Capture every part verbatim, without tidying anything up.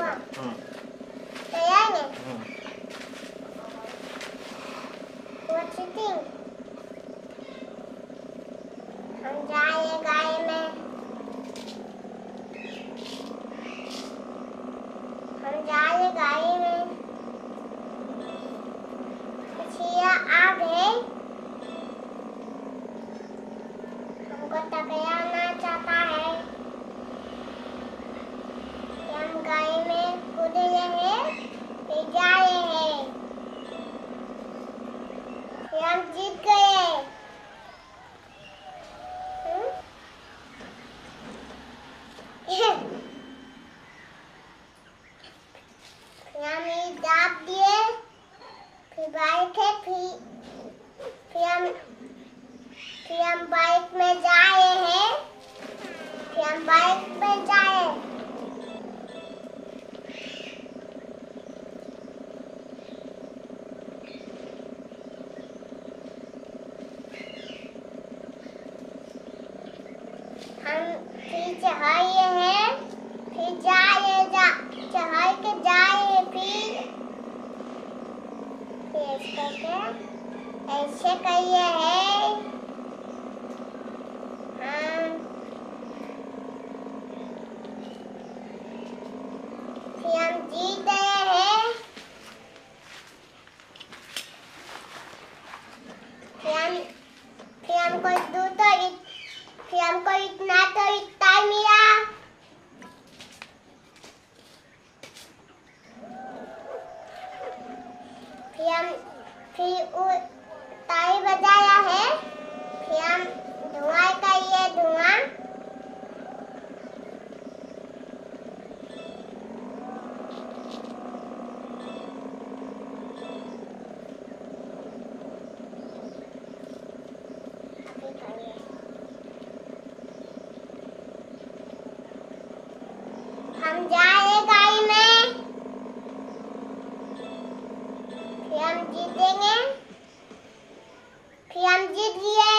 हाँ तैयार है? हाँ What you think? हम जाए गाय में, हम जाए गाय में, कछिया आ गए, हमको टकराना चाहता है, कि हम गाय में कूद रहे, फिर जा रहे हैं, फिर हम जीत गए। हम्म? फिर हम ये दाब दिए, फिर बाइक है, फिर फिर हम फिर हम बाइक में जा रहे हैं, फिर हम बाइक में जाए, हम फिर चढ़ाए हैं, फिर जाए जा चढ़ाई के जाए, फिर फिर ऐसे करके ऐसे करिए है, हाँ फिर हम जीत गए हैं, फिर हम फिर हमको दूर तो इत, फिर हमको इतना तो इतना मिला, फिर हम फिर वो ताली बजाया है, फिर हम धुआं का ये धुआं, हम जाए गाड़ी में, फिर हम जीतेंगे, फिर हम जीत गए।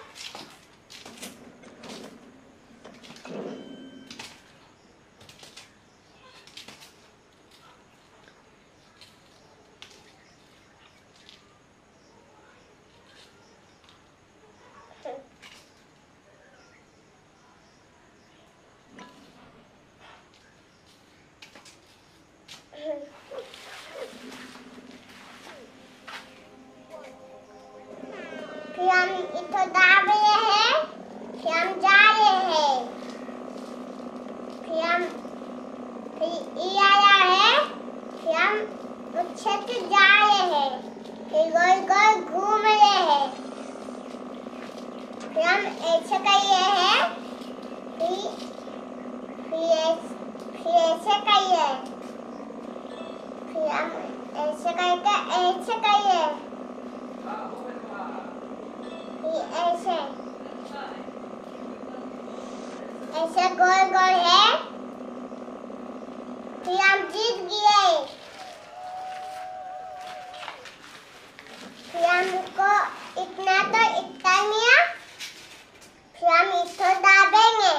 फिर हम इधर दाब रहे हैं, फिर हम जा रहे हैं, फिर हम फिर ये आया है, फिर हम अच्छे से जा रहे हैं, फिर गोल गोल घूम रहे हैं, फिर हम ऐसे कर रहे हैं, फिर फिर ऐसे फिर ऐसे कर रहे हैं, फिर हम ऐसे करके ऐसे कर रहे हैं, ऐसे ऐसे गोल गोल है, फिर हम जीत गए, फिर हमको इतना तो इतना मिला, फिर हम इसको दाबेंगे,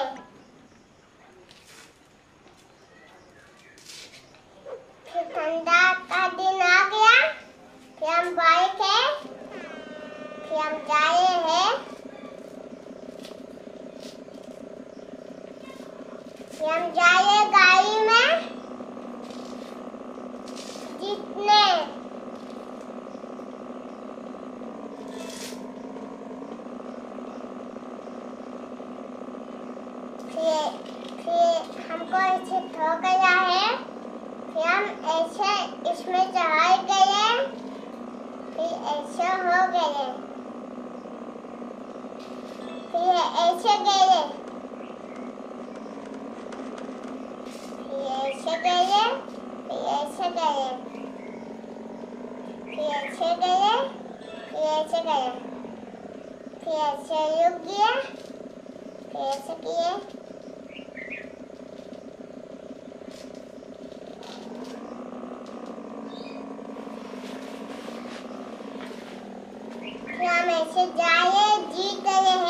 फिर ठंडा का दिन आ गया, फिर हम बाइक है, फिर हम जा रहे हैं, फिर हम जाए गाड़ी में जीतने, फिर फिर हमको ऐसे ठो गया है, फिर हम ऐसे इसमें चढ़ाई गए, फिर ऐसे हो गए, फिर ऐसे गए, फिर ऐसे गए, फिर ऐसे गए, फिर ऐसे गए, फिर ऐसे गए, फिर ऐसे रुक गए, फिर ऐसे किए, फिर हम ऐसे जाए जीत गए